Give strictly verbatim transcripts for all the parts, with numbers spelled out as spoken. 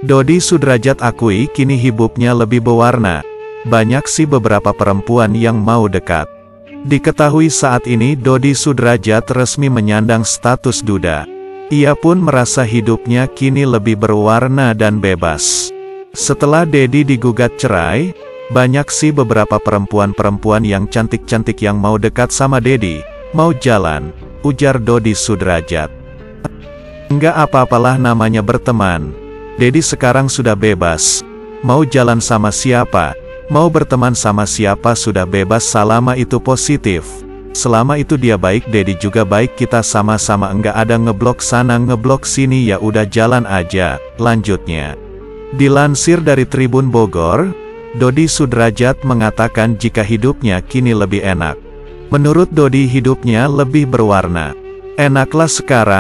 Dodi Sudrajat akui kini hidupnya lebih berwarna. Banyak sih beberapa perempuan yang mau dekat. Diketahui saat ini Dodi Sudrajat resmi menyandang status duda. Ia pun merasa hidupnya kini lebih berwarna dan bebas. Setelah Dedi digugat cerai, banyak sih beberapa perempuan-perempuan yang cantik-cantik yang mau dekat sama Dedi, mau jalan, ujar Dodi Sudrajat. Enggak apa-apalah namanya berteman. Dedi sekarang sudah bebas. Mau jalan sama siapa, mau berteman sama siapa sudah bebas selama itu positif. Selama itu dia baik, Dedi juga baik, kita sama-sama enggak ada ngeblok sana ngeblok sini, ya udah jalan aja, lanjutnya. Dilansir dari Tribun Bogor, Dodi Sudrajat mengatakan jika hidupnya kini lebih enak. Menurut Dodi hidupnya lebih berwarna. Enaklah sekarang,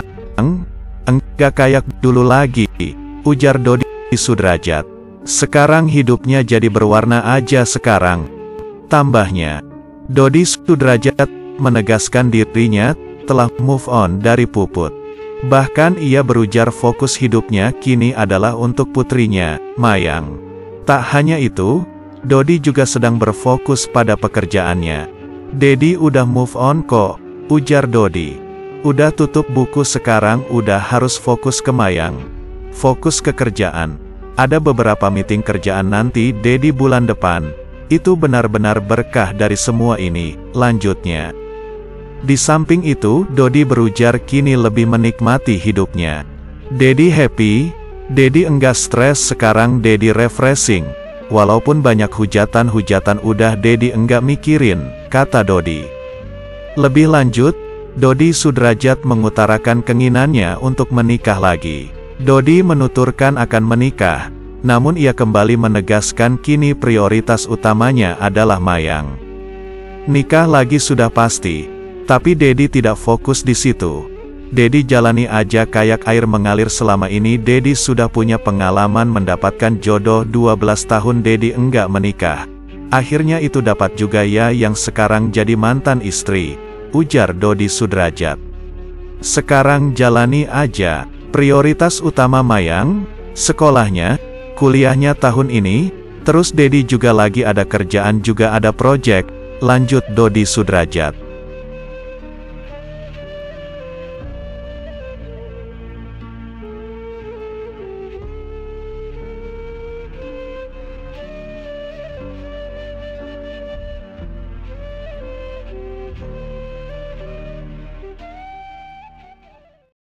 enggak kayak dulu lagi, ujar Dodi Sudrajat. Sekarang hidupnya jadi berwarna aja sekarang. Tambahnya, Dodi Sudrajat menegaskan dirinya telah move on dari Puput. Bahkan ia berujar fokus hidupnya kini adalah untuk putrinya, Mayang. Tak hanya itu, Dodi juga sedang berfokus pada pekerjaannya. Dedi udah move on kok, ujar Dodi. Udah tutup buku sekarang, udah harus fokus ke Mayang. Fokus ke kerjaan. Ada beberapa meeting kerjaan nanti Dedi bulan depan. Itu benar-benar berkah dari semua ini, lanjutnya. Di samping itu, Dodi berujar kini lebih menikmati hidupnya. Dedi happy, Dedi enggak stres sekarang, Dedi refreshing. Walaupun banyak hujatan-hujatan udah Dedi enggak mikirin, kata Dodi. Lebih lanjut, Dodi Sudrajat mengutarakan keinginannya untuk menikah lagi. Dodi menuturkan akan menikah, namun ia kembali menegaskan kini prioritas utamanya adalah Mayang. Nikah lagi sudah pasti, tapi Dedi tidak fokus di situ. Dedi jalani aja kayak air mengalir. Selama ini Dedi sudah punya pengalaman mendapatkan jodoh, dua belas tahun Dedi enggak menikah. Akhirnya itu dapat juga ya yang sekarang jadi mantan istri, ujar Dodi Sudrajat. Sekarang jalani aja, prioritas utama Mayang, sekolahnya, kuliahnya tahun ini, terus Dedi juga lagi ada kerjaan juga ada project, lanjut Dodi Sudrajat.